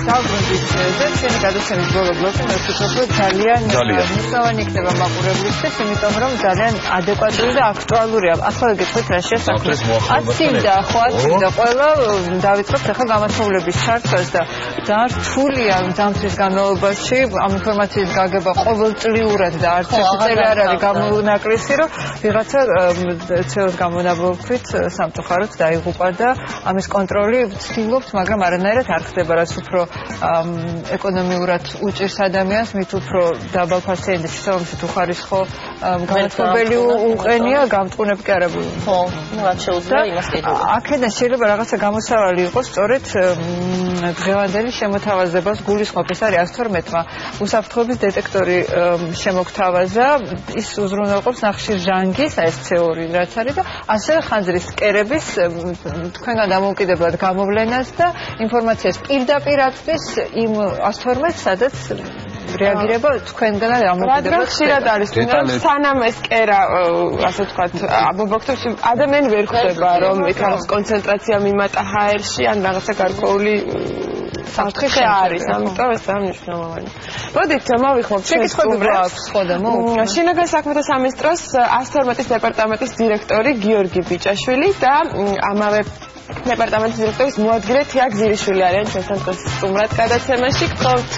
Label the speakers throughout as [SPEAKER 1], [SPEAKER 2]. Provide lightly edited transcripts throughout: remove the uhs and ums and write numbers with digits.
[SPEAKER 1] დაუბრუნდით შენი გადაცემის ბოლო ბლოკი მე ვფიქრობ რომ ძალიან მნიშვნელოვანი იქნება მაყურებლისთვის, იმიტომ რომ ძალიან ადეკვატური და აქტუალურია. ახლა გითხოთ რა შესაძლოა. აცივდა ყველა დავიწყოთ ახლა გამართულების ჩართვას და ძალიან რთულია დამცვის განმავლობაში ამ ინფორმაციის გაგება ყოველწლიურად და არც ერთი წელი არ არის გამონაკლისი, რომ ვიღაცა CO-ს გამონაბოლქვით სამწუხაროდ დაიღუპა და ამის კონტროლი ვცდილობთ, მაგრამ არანაირად არ ხდება, რაც უფრო ეკონომიურად უჭირს ადამიანს, მით უფრო დაბალფასიანი და შესაბამისად უხარისხო განათლებელი უყენია, გამწყვნები კი არა.
[SPEAKER 2] ხო, რაც შეუძლია იმას კიდევ.
[SPEAKER 1] აქედან შეიძლება რაღაცა გამოსავალი იყოს, სწორედ დღევანდელი შემოთავაზებას გულისხმობ. ეს არის 112-მა უსაფრთხოების დეტექტორი შემოგთავაზა, ის უზრუნველყოფს ნახშირჟანგის, ეს CO2 რაც არის და ასევე ხანძრის კერების თქვენგან დამოუკიდებლად გამოვლენას და ინფორმაციას პირდაპირ აწვდის იმ 112-ს, სადაც რეაგირება თქვენგან დამოუკიდებლად
[SPEAKER 3] ხშირად არის, სანამ ეს კერა, ასე ვთქვათ, ამობოქცევს, ადამიანი ვერ ხვდება, რომ იქ არის კონცენტრაცია მიმატა ჰაერში ან რაღაცა გარკვეული საფრთხე არის, ამიტომ ეს ძალიან მნიშვნელოვანია. მოდით მოვიხმობთ
[SPEAKER 1] შეკითხვები აქვს ხოდა
[SPEAKER 3] შინაგან საქმეთა სამინისტროს 112-ის დეპარტამენტის დირექტორი გიორგი ბიჭაშვილი და ამავე დეპარტამენტის დირექტორის მოადგილე თია გზირიშვილი არიან ჩვენთან დღეს სტუმრად გადაცემაში. გთხოვთ.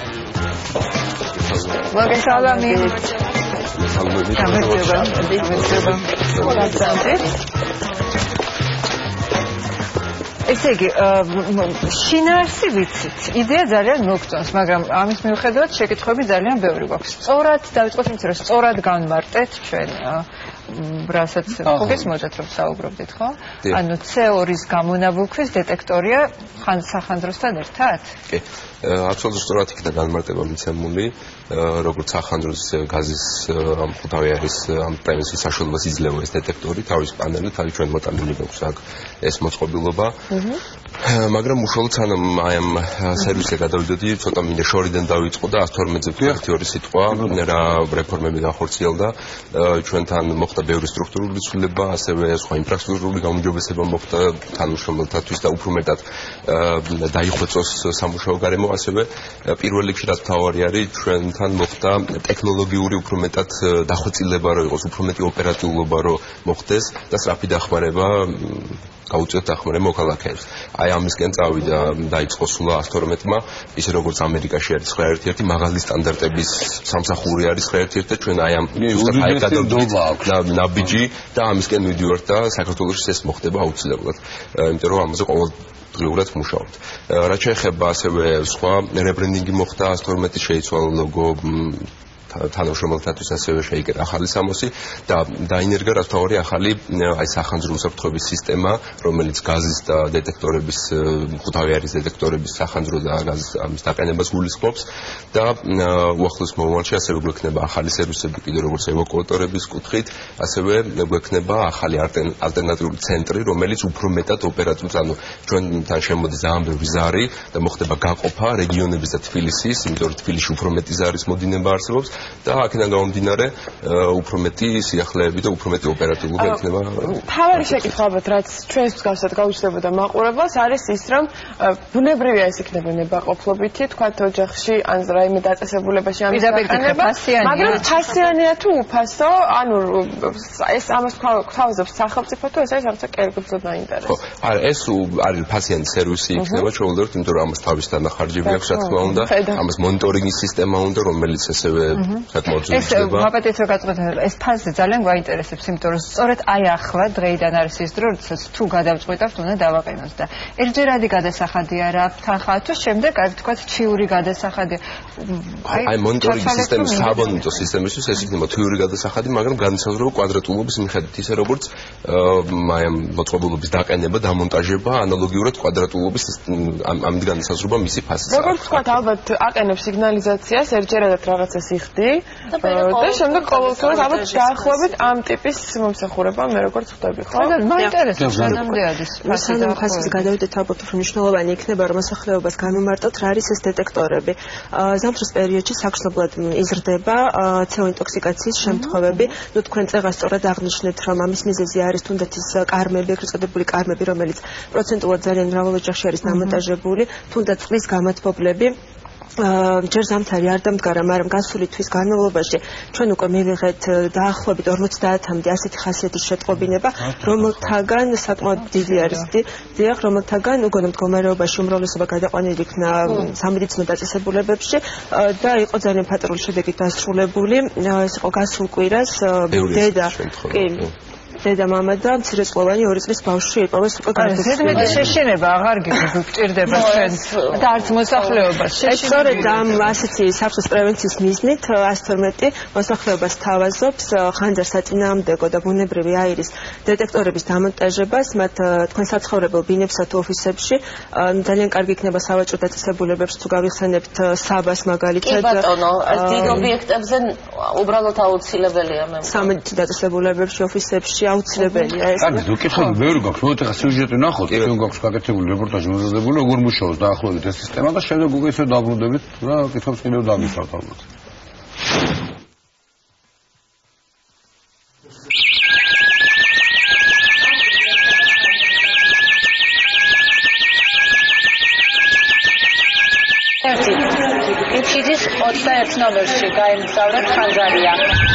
[SPEAKER 1] მოგესალმები. ესე იგი, შინაარსი ვიცით, იდეა ძალიან მოგწონს, მაგრამ ამის მიუხედავად შეკითხვები ძალიან ბევრი გვაქვს. სწორად დავიწყოთ იმით, რომ სწორად განმარტეთ ჩვენ რასაც ხუგეს მოძეთ რომ საუბრობდით, ხო? ანუ CO2-ის გამონაბოლქვის დეტექტორია სახანძროსთან ერთად?
[SPEAKER 4] კი. აბსოლუტურად სწორად იქნა განმარტება მიცემული, როგორც სახანძროს გაზის ამ ხუთავი არის ამ პრემიის საშუალებას იძლევა ეს დეტექტორი, თავის პანელი, თავის ჩვენ მოტანილი გვაქვს აქ ეს მოწყობილობა. მაგრამ უშუალოდ სანამ აი ამ სერვისზე გადავიდოდი, ცოტა მინდა შორიდან დავიწყო და 112-ზე ერთი ორი სიტყვა, რა რეფორმები განხორციელდა, ჩვენთან მოხდა ბევრი სტრუქტურული ცვლილება, ასევე სხვა ინფრასტრუქტურული გაუმჯობესება მოხდა თანამშრომელთათვის და უფრო მეტად დაიხვეწოს სამუშაო გარემო, ასევე პირველ რიგში რაც მთავარი არის, ჩვენთან მოხდა ტექნოლოგიური უფრო მეტად დახვეწილება, რომ იყოს უფრო მეტი ოპერატიულობა, რომ მოხდეს და სწრაფი დახმარება გაუწევთ დახმარება მოქალაქეებს. აი ამისკენ წავიდა დაიწყო სულა 112-მა, ისე როგორც ამერიკაში არის 911, მაღალი სტანდარტების სამსახური არის 911 და ჩვენ აი ამ ზუსტად აი გადავდით ნაბიჯი და ამისკენ მივდივართ და საქართველოში ეს მოხდება აუცილებლად. იმიტომ რომ ამაზე ყოველდღიურად ვმუშაობთ. რაც შეეხება ასევე სხვა რებრენდინგი მოხდა 112-ის შეიცვალა ლოგო თანამშრომელთათვის ასევე შეიკერა ახალი სამოსი და დაინერგა რაც თავარი ახალი აი სახანძრო უსაფრთხოების სისტემა, რომელიც გაზის და დეტექტორების ხუთავი არის დეტექტორების სახანძრო და გაზის ამის დაყენებას გულისხმობს და უახლოეს მომავალში ასევე გვექნება ახალი სერვისები კიდე როგორც ევაკუატორების კუთხით, ასევე გვექნება ახალი ალტერნატიული ცენტრი, რომელიც უფრო მეტად ოპერატიულს, ანუ ჩვენთან შემოდის ძალიან ბევრი ზარი და მოხდება გაყოფა რეგიონების და თბილისის, იმიტომ რომ თბილისში უფრო მეტი ზარის მოდინება არსებობს. და აქედან გამომდინარე უფრო მეტი სიახლეები და უფრო მეტი ოპერატიულობა იქნება.
[SPEAKER 3] თავარი შეკითხვა ალბათ რაც ჩვენს მსგავსად გაუჩნდებოდა მაყურებელს არის ის რომ ბუნებრივია ეს იქნება ნებაყოფლობითი თქვათ ოჯახში ან რაიმე დაწესებულებაში ამის დაყენება, მაგრამ ფასიანია თუ უფასო, ანუ ეს ამას გვთავაზობს სახელმწიფო თუ ეს არის რაღაცა კერგრძო დაინტერესება.
[SPEAKER 4] ხო, არა ეს არის ფასიანი სერვისი იქნება ჩვეულებრივ, იმიტომ რომ ამას თავის დანახარჯები აქვს რა თქმა უნდა, ამას მონიტორინგის სისტემა უნდა, რომელიც ასევე
[SPEAKER 1] ეს მაპატეთ რომ გაწყვეტ ეს ფაზა ძალიან გვაინტერესებს, იმიტომ რომ სწორედ აი ახლა დღეიდან არის ის დრო, როდესაც თუ გადავწყვეტავთ უნდა დავაყენოთ და ერთჯერადი გადასახადი არა თანხა თუ შემდეგ აი თქვათ ჩიური გადასახადი.
[SPEAKER 4] აი მონიტორინგის სისტემის საბონიტო სისტემისთვის ეს იქნება თვიური გადასახადი, მაგრამ განსაზღვრება კვადრატულობის მიხედვით, ისე როგორც აი ამ მოწყობილობის დაყენება, დამონტაჟება ანალოგიურად კვადრატულობის ამით განსაზღვრება მისი ფასი.
[SPEAKER 3] როგორც თქვათ ალბათ აყენებს სიგნალიზაციას ერთჯერადად რაღაცას იხდი და შემდეგ ყოველთვის ალბათ დაახლოებით ამ ტიპის მომსახურება მე როგორც ხვდები, ხო?
[SPEAKER 1] მაინტერესებს რამე არის.
[SPEAKER 5] სანამ ხასის გადავიდეთ ალბათ უფრო მნიშვნელოვანი იქნება რომ მოსახლეობას განვმარტოთ რა არის ეს დეტექტორები. ზამთრის პერიოდში საგრძნობლად იზრდება CO ინტოქსიკაციის შემთხვევები. ნუ თქვენ წეგას სწორად აღნიშნეთ რომ ამის მიზეზი არის თუნდაც ის კარმები, ეგრეთ წოდებული კარმები, რომელიც პროცენტულად ძალიან მრავალ ოჯახში არის დამონტაჟებული, თუნდაც წყლის გამათბობლები ჯერ ზამთარი არ დამდგარა, მაგრამ გასული თვის განმავლობაში ჩვენ უკვე მივიღეთ დაახლოებით 50-მდე ასეთი ხასიათის შეტყობინება, რომელთაგან საკმაოდ დიდი არის, დიახ, რომელთაგან უგონო მდგომარეობაში უმრავლესობა გადაყვანილი იქნა სამედიცინო დაწესებულებებში და იყო ძალიან ფატალური შედეგით დასრულებული. ეს იყო გასულ კვირას დედა მამა და მცირეწლოვანი 2 წლის ბავშვი იპოვეს უკვე გარდაცვალება.
[SPEAKER 1] ზედმეტი შეშინება აღარ გჭირდება ჩვენ და არც მოსახლეობას.
[SPEAKER 5] სწორედ ამ ასეთი საფრთხის პრევენციის მიზნით 112 მოსახლეობას თავაზობს ხანძარ საწინააღმდეგო და ბუნებრივი აირის დეტექტორების დამონტაჟებას მათ თქვენ საცხოვრებელ ბინებსა თუ ოფისებში. ძალიან კარგი იქნება სავაჭრო დაწესებულებებში თუ გავიხსენებთ საბას მაგალითად.
[SPEAKER 2] კი ბატონო, დიდ ობიექტებზე უბრალოდ აუცილებელია მე.
[SPEAKER 5] სამედიცინო დაწესებულებებში, ოფისებში აუცილებელია ეს.
[SPEAKER 6] კარგი, უკითხები ბევრი გვაქვს, მოდი ახლა სიუჟეტი ნახოთ, ჩვენ გვაქვს გაკეთებული რეპორტაჟი მოზადებული, როგორ მუშაობს დაახლოებით ეს სისტემა და შემდეგ უკვე ისე დაბრუნდებით და კითხვებს კიდევ დამისვათ ალბათ.
[SPEAKER 1] იფშიძის 21 ნომერში გაემგზავრეთ ხანძარია.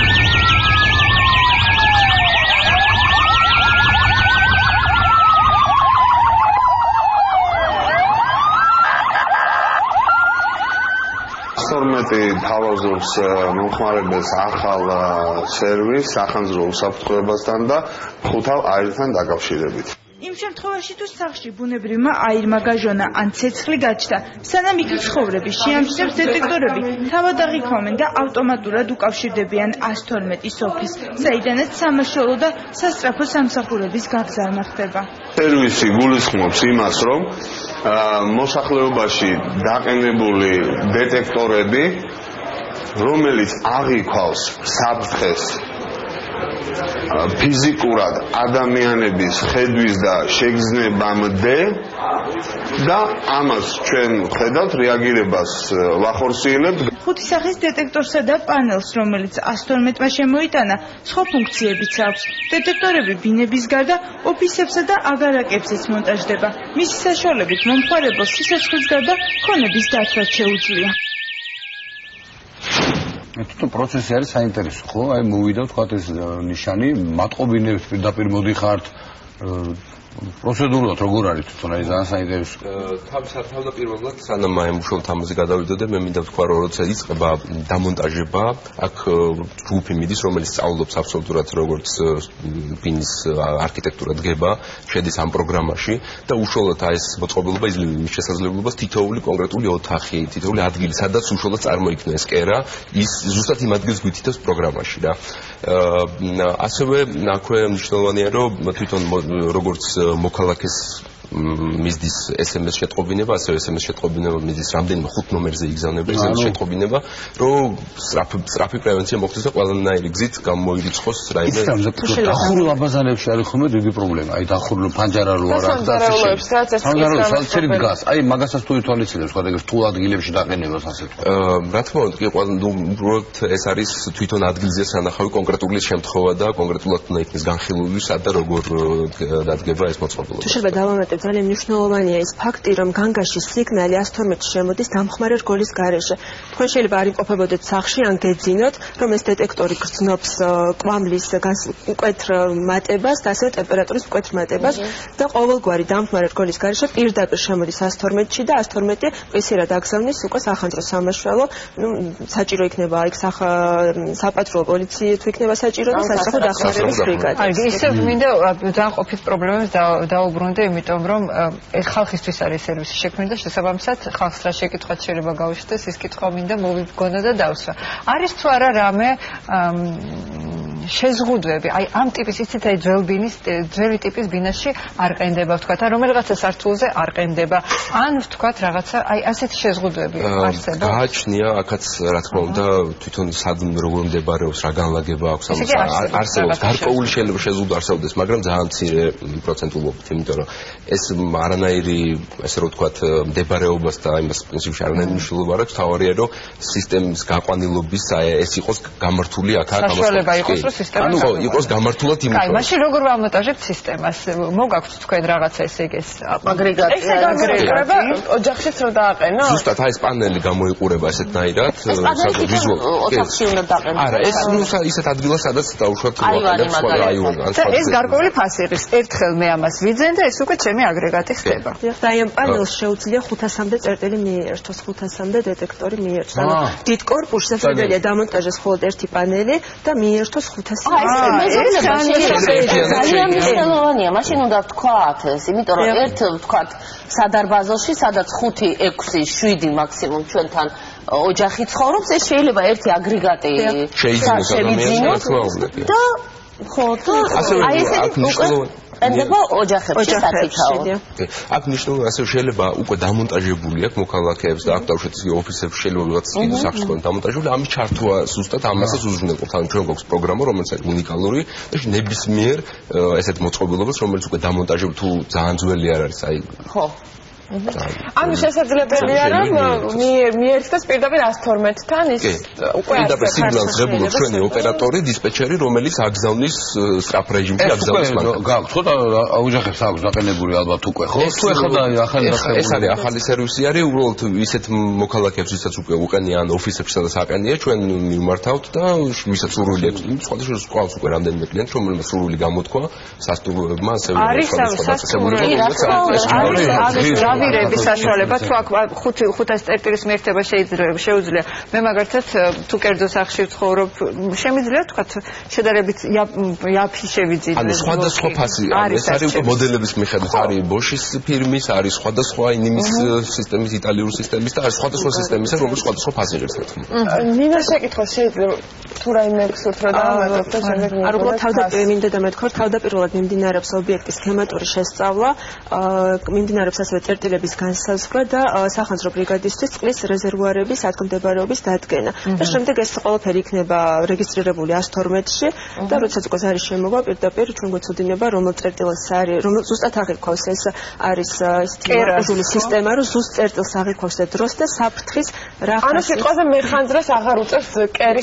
[SPEAKER 7] თავაზობს მომხმარებელს ახალ სერვისს სახანძრო უსაფრთხოებასთან და ხუთავ აირთან დაკავშირებით.
[SPEAKER 8] იმ შემთხვევაში თუ სახლში ბუნებრივმა აირმა გაჟონა ან ცეცხლი გაჩნდა, სანამ იქ ცხოვრები შეამჩნევს დეტექტორები, თავად აღიქვამენ და ავტომატურად უკავშირდებიან 112 ოფისს, საიდანაც სამაშველო და სასწრაფო სამსახურების გაგზავნა ხდება.
[SPEAKER 7] სერვისი გულისხმობს იმას, რომ მოსახლეობაში დაყენებული დეტექტორები, რომელიც აღიქვავს საფრთხეს ფიზიკურად ადამიანების ხედვის და შეგრძნებამდე და ამას ჩვენ ხედავთ რეაგირებას ვახორციელებთ.
[SPEAKER 8] ხუთი სახის დეტექტორსა და პანელს, რომელიც 112-მა შემოიტანა, სხვა ფუნქციებიც აქვს. დეტექტორები ბინების გარდა ოფისებსა და აგარაკებზეც მონტაჟდება. მისი საშუალებით მომხმარებელს სიცოცხლის გარდა ქონების დათვაც შეუძლია.
[SPEAKER 6] თუ პროცესი არის საინტერესო, ხო? აი მოვიდა თქვა ეს ნიშანი, მატყობინებს პირდაპირ მოდიხართ პროცედურულად როგორ არის თვითონ აი ძალიან საინტერესო.
[SPEAKER 4] თავდაპირველად სანამ აი მუშაობთ ამაზე გადავიდოდე, მე მინდა ვთქვა რომ როცა იწყება დამონტაჟება, აქ ჯგუფი მიდის, რომელიც სწავლობს აბსოლუტურად როგორც ბინის არქიტექტურა დგება, შედის ამ პროგრამაში და უშუალოდ აი ეს მოწყობილობა იძლევა მის შესაძლებლობას თითოეული კონკრეტული ოთახი, თითოეული ადგილი, სადაც უშუალოდ წარმოიქმნა ეს კერა, ის ზუსტად იმ ადგილს გვითითებს პროგრამაში რა. ასევე აქვე მნიშვნელოვანია რომ თვითონ როგორც მოქალაქეს მიზდის SMS შეტყობინება, ასევე SMS შეტყობინება მიზდის რამდენიმე 5 ნომერზე იგზავნება SMS შეტყობინება, რომ სწრაფი პრევენცია მოხდეს და ყველანაირი გზით გამოირიცხოს რაიმე.
[SPEAKER 6] დახურულ აბაზანებში არის ხოლმე დიდი პრობლემა. აი დახურულ ფანჯარა რო არ აქვს და ასე შემდეგ. ფანჯარა საერთოდ დგას. აი მაგასაც თუ ითვალისწინებს, სხვა ეგრეთ თუ ადგილებში დაყენებას ასე თქვა.
[SPEAKER 4] რა თქმა უნდა, კი უბრალოდ ეს არის თვითონ ადგილზე სანახავი კონკრეტული შემთხვევა და კონკრეტულად უნდა იქნეს განხილული სად და როგორ დადგება ეს მოწყობილობა.
[SPEAKER 5] თუ შეიძლება დავამატებ ძალიან მნიშვნელოვანია ის ფაქტი, რომ განგაში სიგნალი 112-ში შემოდის დამხმარე რგოლის გარეშე. თქვენ შეიძლება არ იმყოფებოდეთ სახლში ან გეძინოთ, რომ ეს დეტექტორი გრძნობს კვამლის მკვეთრ მატებას და ასევე ტემპერატურის მკვეთრ მატებას და ყოველგვარი დამხმარე რგოლის გარეშე პირდაპირ შემოდის 112-ში და 112 პრესირად აგზავნის უკვე სახანძრო სამაშველო, საჭირო იქნება იქ საპატრულო პოლიცია თუ იქნება საჭირო და სასწრაფო დახმარების ბრიგადა.
[SPEAKER 1] აი, ისე მინდა დაყოფით პრობლემებს დაუბრუნდე, იმიტომ რომ ხალხისთვის არის სერვისი შექმნილი და შესაბამისად ხალხს რა შეკითხვაც შეიძლება გავიშთეს, ის კითხვა მინდა მოვიგონა და დავსვა. არის თუ არა რამე შეზღუდვები, აი ამ ტიპის იცით აი ძველი ტიპის ბინაში არ ყენდება ვთქვათ, ან რომელიღაცა სართულზე არ ყენდება, ან ვთქვათ რაღაცა აი ასეთი შეზღუდვები არსებობს.
[SPEAKER 4] გააჩნია აქაც რა თქმა უნდა თვითონ როგორ მდებარეობს, რა განლაგება აქვს ამას არსებობს. გარკვეული შეიძლება შეზღუდვა არსებობდეს, მაგრამ ძალიან მცირე პროცენტულობით, იმიტომ რომ ეს არანაირი ესე რომ ვთქვათ მდებარეობას და იმას პრინციპში არანაირი მნიშვნელობა არ აქვს, თავარია რომ სისტემის გაყვანილობის ეს იყოს გამართული აქ
[SPEAKER 1] საშუალება იყოს რომ სისტემა
[SPEAKER 4] იყოს გამართულად იმუშაოს.
[SPEAKER 1] აი, მაშინ როგორ ვამონტაჟებთ სისტემას? მოგაქვთ თქვენ რაღაცა ესე ეს აგრეგატი,
[SPEAKER 3] ოჯახშიც რომ დააყენო?
[SPEAKER 4] ზუსტად აი ეს პანელი გამოიყურება ესეთნაირად,
[SPEAKER 2] ოთახში უნდა დაყენო.
[SPEAKER 4] არა, ეს ისეთ ადგილას სადაც დაუშვათ მოყოლებს სხვა რაიონიდან.
[SPEAKER 1] ეს გარკვეული ფასი არის. ერთხელ მე ამას ვიძენ და ეს უკვე ჩემი აგრეგატი ხდება.
[SPEAKER 5] და აი ამ პანელს შეუძლია 500-მდე წერტილი მიერთოს, 500-მდე დეტექტორი მიერთოს. ანუ დიდ კორპუსში შეგვიძლია დამონტაჟოს მხოლოდ ერთი პანელი და მიერთოს 500.
[SPEAKER 2] ძალიან მნიშვნელოვანია, მაშინ უნდა ვთქვათ ეს, იმიტომ რომ ერთ ვთქვათ სადარბაზოში, სადაც 5, 6, 7 მაქსიმუმ ჩვენთან ოჯახი ცხოვრობს, ეს შეიძლება ერთი აგრეგატი
[SPEAKER 4] შეიძინოს
[SPEAKER 2] და ხო და აი ესეთი უკვე ენდება ოჯახებში საკითხაო.
[SPEAKER 4] აქ მნიშვნელოვანი ასე შეიძლება უკვე დამონტაჟებული აქვს მოქალაქეებს და აქ დავუშვათ ოფისებში შეიძლება ვიღაც კიდე სახში თქვენ დამონტაჟებული, ამის ჩართვა ზუსტად ამასაც უზრუნველყოფთ. ანუ ჩვენ გვაქვს პროგრამა, რომელიც არის უნიკალური და ნებისმიერ ესეთ მოწყობილობას, რომელიც უკვე დამონტაჟებული თუ ძალიან ძველი არ არის, აი
[SPEAKER 2] ხო.
[SPEAKER 3] ანუ შესაძლებელია რომ მიერთდეს პირდაპირ 112-თან ის უკვე
[SPEAKER 4] პირდაპირ სიგნალს ღებულობს ჩვენი ოპერატორი, დისპეჩერი, რომელიც აგზავნის სწრაფ რეჟიმში აგზავნის მაგალითად.
[SPEAKER 6] გაქვს ხო და ოჯახებს აქვს დაყენებული ალბათ უკვე ხო? თუ ეხლა ახალი
[SPEAKER 4] ეს არის ახალი სერვისი არის, უბრალოდ ისეთ მოქალაქეებს, ვისაც უკვე უყენიან ოფისებში სადაც აყენია, ჩვენ მიმართავთ და ვისაც სურვილი აქვს, სხვადასხვა ყავს უკვე რამდენიმე კლიენტი, რომელმაც სურვილი გამოთქვა სასტუმროებმა, ასევე
[SPEAKER 1] სხვადასხვა სასტუმროებმა ვირების საშუალება თუ აქ 500 წერტილის მიერთება შეუძლია. მე მაგალითად თუ კერძო სახლში ვცხოვრობ, შემიძლია თქვა შედარებით იაფი შევიძინო.
[SPEAKER 4] ანუ სხვადასხვა ფასი არის, ეს არის უკვე მოდელების მიხედვით, არის Bosch-ის ფირმის, არის სხვადასხვა ინიმის სისტემის, იტალიური სისტემის და არის სხვადასხვა სისტემისა, რომელიც სხვადასხვა ფასი იღებს თქმა.
[SPEAKER 3] ნინას შეკითხვა შეიძლება თუ რაიმე გსურთ რომ დავამატოთ და შემდეგ
[SPEAKER 5] არ უბრალოდ მინდა და მეთქვა თავდაპირველად მიმდინარეობს ობიექტის სქემატური შესწავლა, მიმდინარეობს ასევე წერტილების განსაზღვრა და სახანძრო ბრიგადისთვის წყლის რეზერვუარების ადგილმდებარეობის დადგენა. და შემდეგ ეს ყველაფერი იქნება რეგისტრირებული 112-ში და როდესაც უკვე არის შემოვა, პირდაპირ ჩვენ გვეცოდინება რომელ წერტილს არის, რომელ ზუსტად აღიქვავს ეს არის ისეთი სისტემა, რომ ზუსტ წერტილს აღიქვავს და დროს და საფრთხის რა ხარ.
[SPEAKER 3] ანუ სიტყვაზე მეხანძრას აღარ უწევს კერის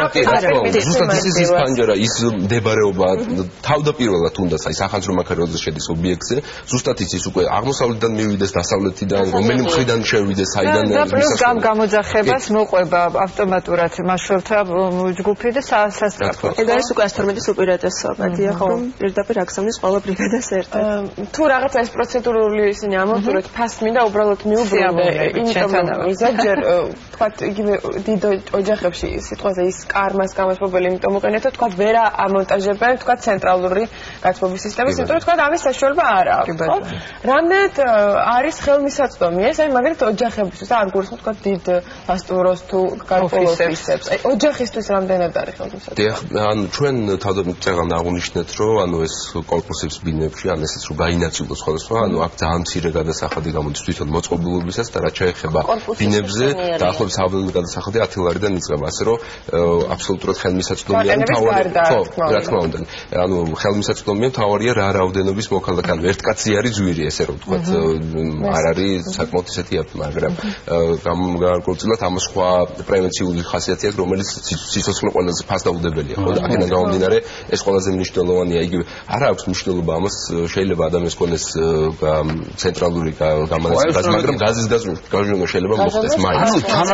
[SPEAKER 4] ზუსტად ის პანჯარა ის მდებარეობა თავდაპირველად უნდა აი სახანძრო მანქანაზე შედის ობიექტზე, ზუსტად ის უკვე აღმოსავლეთიდან მივიდეს დასავლეთიდან, რომელი მხრიდან შევიდეს, საიდან
[SPEAKER 1] და პლუს გამოძახებას მოყვება ავტომატურად მაშველთა ჯგუფი და სასწრაფო.
[SPEAKER 5] ეს არის უკვე 112-ის უპირატესობა, დიახ, პირდაპირ აგზავნის ყველა ბრიგადას ერთად.
[SPEAKER 3] თუ რაღაცა ეს პროცედურული ისინი ამოვწუროთ, ფასს მინდა უბრალოდ მიუბრუნდე, იმიტომ რომ ზოგჯერ თქვათ იგივე დიდ ოჯახებში სიტყვაზე ის კარმას გამოსპობელი, იმიტომ უყენეთ, თქვათ ვერა ამონტაჟებენ, თქვათ ცენტრალური გაცმობის სისტემის, იმიტომ რომ თქვათ ამის საშუალება არ აქვს, ხო? რამდენად არის ხელმისაწვდომი ეს, აი მაგალითად ოჯახებისთვის და არ გულისხმობ თქვა დიდ სასტუმროს თუ გარკვეულ ოფისებს. აი ოჯახისთვის რამდენად არის ხელმისაწვდომი?
[SPEAKER 4] დიახ, ანუ ჩვენ თავდაპირველად აღნიშნეთ, რომ ანუ ეს კორპუსების ბინებში, ან ესეც რომ გაინაცვლოს სხვადასხვა, ანუ აქ ძალიან მცირე გადასახადი გამოდის თვითონ მოწყობილობისას და რაც შეეხება ბინებზე, დაახლოებით საავადმყოფო გადასახადი 10 ლარიდან იწყება, ასე რომ აბსოლუტურად ხელმისაწვდომია თავარი. ხო, რა თქმა უნდა. ანუ ხელმისაწვდომია თავარია რა რაოდენობის მოქალაქე, ანუ ერთ კაცი არის ძვირი, ესე რომ ვთქვათ, არ არის საკმაოდ ისეთი აფი, მაგრამ გარკვეულწილად ამ სხვა პრევენციული ხასიათი აქვს, რომელიც სიცოცხლე ყველაზე ფასდაუდებელია, ხო? აქედან გამომდინარე, ეს ყველაზე მნიშვნელოვანია, იგივე არ აქვს მნიშვნელობა ამას, შეიძლება ადამიანს ქონდეს ცენტრალური გამანაცვლება, მაგრამ გაზის გაჟონვა შეიძლება მოხდეს მაინც.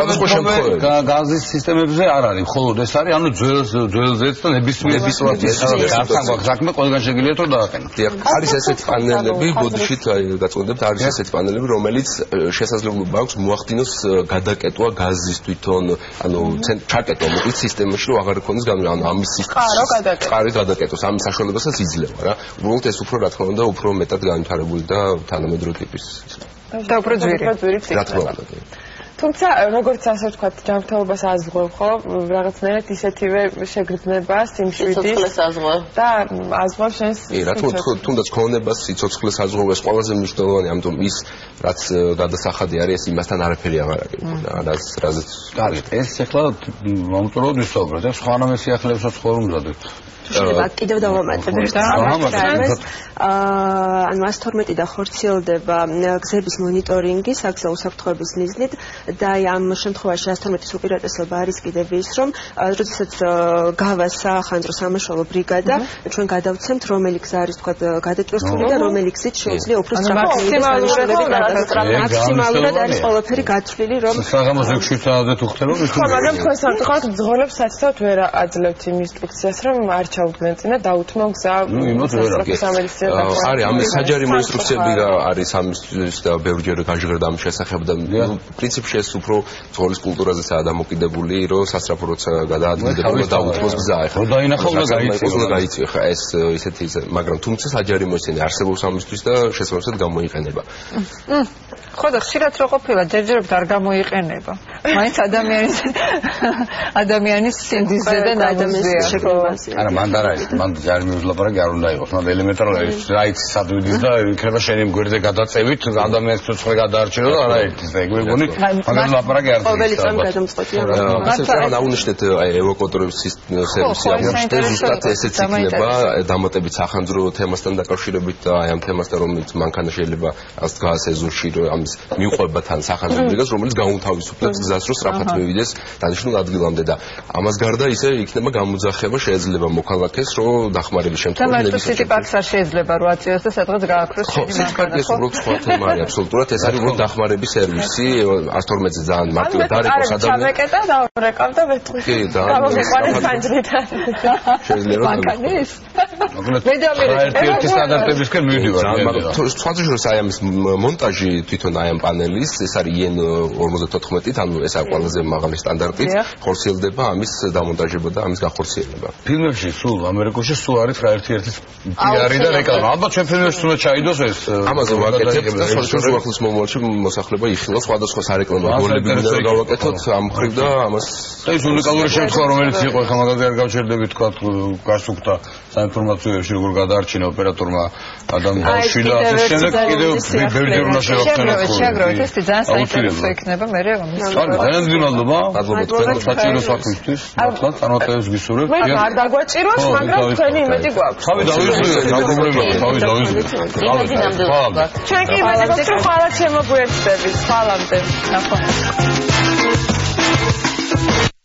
[SPEAKER 6] გაზის სისტემებზე არ არის, მხოლოდ ეს არის, ანუ ძველზეც და ნებისმიერ საქმე ყველგან შეგიძლიათ რომ დააყენოთ.
[SPEAKER 4] არის ესეთი პანელები, ბოდიშით გაწყვეტებთ, არის ესეთი პანელები, რომელიც შესაძლებლობა აქვს მოახდინოს გადაკეტვა გაზის თვითონ, ანუ ჩაკეტვა მოკლედ სისტემაში, რომ აღარ იქონდეს ანუ ამის წყარო გადაკეტოს, ამის საშუალებასაც იძლევა რა. უბრალოდ ეს უფრო რა თქმა უნდა, უფრო მეტად განვითარებული და თანამედროვე ტიპის.
[SPEAKER 1] და უფრო ძვირი.
[SPEAKER 4] რა თქმა უნდა.
[SPEAKER 3] თუმცა როგორც ასე ვთქვათ, ჯანმრთელობას აზღვევ, ხო, რაღაცნაირად ისეთივე შეგრძნება სიმშვიდის და აზღვევ შენს
[SPEAKER 4] რა თუნდაც ქონებას სიცოცხლეს აზღვევ ეს ყველაზე მნიშვნელოვანი, ამიტომ ის რაც გადასახადი არის, იმასთან არაფერი აღარ არის. რაზეც
[SPEAKER 6] კარგი, ეს ახლა მომწონოდ ვისაუბროთ, და სხვანაირ სიახლეებსაც ხომ მზადებთ.
[SPEAKER 5] შეიძლება კიდევ დავამატებთ და ანუ 112 და ხორციელდება გზების მონიტორინგი საგზაო უსაფრთხოების მიზნით და ამ შემთხვევაში 112-ის უპირატესობა არის კიდევ ის, რომ როდესაც გავას საახანძრო სამაშველო ბრიგადა ჩვენ გადავცემთ რომელი გზა არის თქვა გადაჭრილი და რომელი გზით შეუძლია უფრო სწრაფად მაქსიმალურად არის ყველაფერი გათვლილი, რომ
[SPEAKER 6] საღამოს 6-7 თუ ხდება ის
[SPEAKER 3] ხო, მაგრამ თქვენ სამწუხაროდ ძღოლებს საცდავთ ვერ აძლევთ იმ ინსტრუქციას, რომ არ ჩაუდგნენ წინა დაუთმო გზა
[SPEAKER 4] არის ამის საჯარიმო ინსტრუქციები არის ამისთვის და ბევრჯერ გაჟღერდა ამ შესახებ და პრინციპში ეს უფრო ძღოლის კულტურაზეა დამოკიდებული, რომ სასწრაფო როცა გადაადგილდება დაუთმოს გზა ახლა
[SPEAKER 6] დაინახავდა
[SPEAKER 4] გაიწია ხა ეს ისეთი მაგრამ თუმცა საჯარიმო ისინი არსებობს ამისთვის და შესაბამისად გამოიყენება
[SPEAKER 1] ხო და ხშირად რო ყოფილა ჯერჯერობით არ გამოიყენება მაინც ადამიანის სინდისზე და ნადამზეა
[SPEAKER 6] არა მან და რა მან ჯარიმის ლაპარაკი არ უნდა იყოს მან ელემენტარული რაიც სადვიდის და იქნება შენი გვერდზე გადაწევით ადამიანის ცოცხლე გადაარჩინო და არა ერთის და ეგრეგონი მაგრამ ლაპარაკი არ
[SPEAKER 5] ყოველი წამი გადამწყვეტია
[SPEAKER 4] მაგრამ აუნიშნეთ ევაკუატორების სერვისი აუნიშნეთ ზუსტად ესეც იქნება დამატებით სახანძრო თემასთან დაკავშირებით და აი ამ თემასთან რომელიც მანქანა შეიძლება ასე გაასეზონში ამის მიუყვება თან სახანძრო ბრიგადას რომელიც გაუთავისუფლებს გზას რომ სწრაფად მივიდეს დანიშნულ ადგილამდე და ამას გარდა ისე იქნება გამოძახება შეიძლება მოქალაქეს რომ დახმარების შემთხვევაში
[SPEAKER 1] და სიტი პარკს არ შეიძლება რო აწიოს და სადღაც გააქროს
[SPEAKER 4] სიტი პარკი ეს უბრალოდ სხვა თემა არის აბსოლუტურად ეს არის უბრალოდ დახმარების სერვისი 112-ზე ძალიან მარტივად არეკოს ადამიანი
[SPEAKER 3] ჩამეკეტა და ვერეკავ და ვეთქვი
[SPEAKER 4] კი და
[SPEAKER 3] გამომიყვანეს ფანჯრიდან
[SPEAKER 4] შეიძლება
[SPEAKER 1] მანქანის
[SPEAKER 6] ერთი სტანდარტებისკენ მივიდივარ
[SPEAKER 4] სხვადასხვა აი ამის მონტაჟი თვითონ აი ამ პანელის ეს არის EN 54-ით ანუ ეს არის ყველაზე მაღალი სტანდარტი ხორციელდება ამის დამონტაჟება და ამის გახორციელება
[SPEAKER 6] ფილმებში სულ ამერიკაში სულ არის რა ერთი პიარი და რეკლამა ალბათ ჩვენ ფილმებში უნდა ჩაიდოს ეს
[SPEAKER 4] ამაზე ვაკეთებთ და სოციალურ ახლოს მომავალში მოსახლეობა იხილავს სხვადასხვა სარეკლამო როლები უნდა გავაკეთოთ ამ ხრივ და ამას
[SPEAKER 6] ეს უნიკალური შემთხვევა რომელიც იყო ხა მაგაზე არ გავჩერდები თქვა გასუქთა საინფორმაციოებში როგორ გადაარჩინა ოპერატორმა ადამი ბავშვი და ასე შემდეგ კიდევ ბევრი უნდა შევახსენოთ
[SPEAKER 1] შეგროვეთ ეს ძალიან საინტერესო იქნება მე ამის
[SPEAKER 6] ძალიან დიდი მადლობა თქვენ საჭირო საქმისთვის მართლა წარმატებებს გისურვებ
[SPEAKER 3] მე არ დაგვაჭიროს მაგრამ თქვენი იმედი გვაქვს
[SPEAKER 6] თავი დავიზრდეთ რა პრობლემაა თავი დავიზრდეთ
[SPEAKER 3] ჩვენ კი იმედი გვაქვს რომ ხვალ შემოგვიერთდებით ხვალამდე
[SPEAKER 1] ნახო